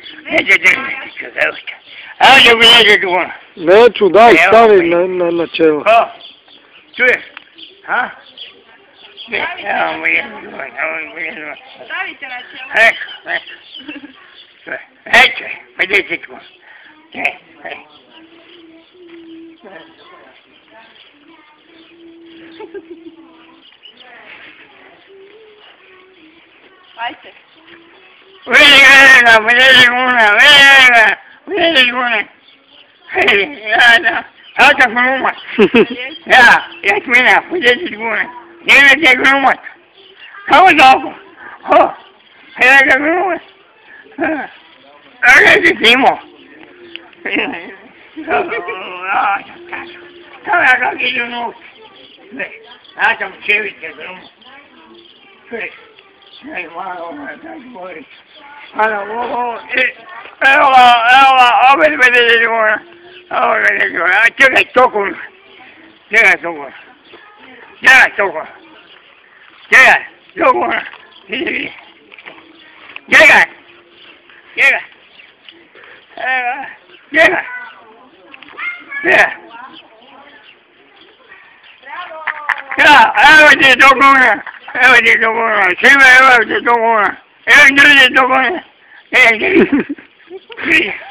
Ajde bilježi tu ono. Neću, daj, stavi na čelo. Ko? Čuješ? Ha? Evo bilježi ono. Stavite na čelo. Eko. Eće, pa gdje ti tu? Ajde. Bilježi una. Hata glumat. Jasmina, bilježi una. Nemojte glumat. Kako tako? Nemojte glumat. Ajde ti Timo. Kao ja kako idu noć. Ja sam čevice glumat. Malo, tako bori. Evo ga, opet bilježi una. Čekaj, toku. Čekaj, toku. Evo ti toku. Svima evo ti toku. Evo ti toku.